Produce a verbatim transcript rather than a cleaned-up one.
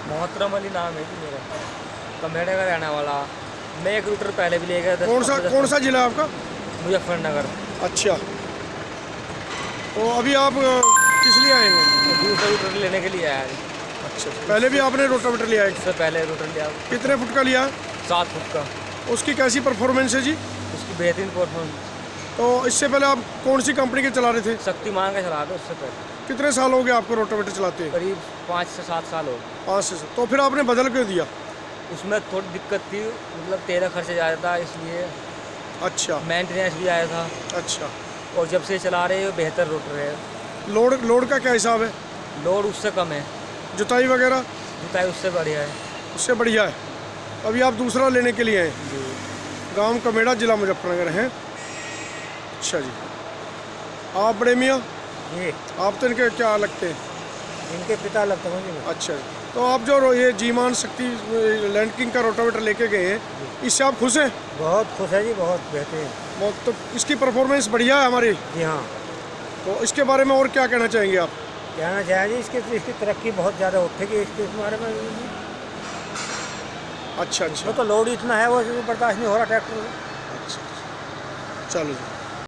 मोहतरम अली नाम है जी मेरा, कमेड़े का रहने वाला। मैं एक रूटर पहले भी ले गया था। कौन सा कौन सा जिला है आपका? मुजफ्फरनगर। अच्छा, तो अभी आप किस लिए आए हैं? दूसरा रूटर लेने के लिए आया जी। अच्छा, पहले भी आपने रोटावेटर लिया है? इससे पहले रूटर लिया। कितने फुट का लिया? सात फुट का। उसकी कैसी परफॉर्मेंस है जी? उसकी बेहतरीन परफॉर्मेंस। तो इससे पहले आप कौन सी कंपनी के चला रहे थे? शक्तिमान का चला रहे उससे पहले। कितने साल हो गए आपको रोटावेटर चलाते हैं? करीब पाँच से सात साल हो। पाँच से। तो फिर आपने बदल क्यों दिया? उसमें थोड़ी दिक्कत थी, मतलब तेरह खर्च ज़्यादा था इसलिए। अच्छा, मेंटेनेंस भी आया था। अच्छा। और जब से चला रहे हैं बेहतर रोटर है। लोड लोड का क्या हिसाब है? लोड उससे कम है। जुताई वगैरह? जुताई उससे बढ़िया है। उससे बढ़िया है। अभी आप दूसरा लेने के लिए आए? जी। गांव कमेड़ा, जिला मुजफ्फरनगर हैं। अच्छा जी। आप बड़े मियाँ, ये आप तो इनके क्या लगते हैं? इनके पिता लगता है। अच्छा, तो आप जो ये जीमान शक्ति लैंड किंग का रोटावेटर लेके गए हैं, इससे आप खुश हैं? बहुत खुश है जी, बहुत बेहतरीन। बहुत। तो इसकी परफॉर्मेंस बढ़िया है हमारी? जी हाँ। तो इसके बारे में और क्या कहना चाहेंगे आप? कहना चाहिए जी, इसकी इसकी तरक्की बहुत ज़्यादा उठेगी इसके बारे में। अच्छा अच्छा, तो लोड इतना है वो बर्दाश्त नहीं हो रहा ट्रैक्टर में। अच्छा, चलो जी।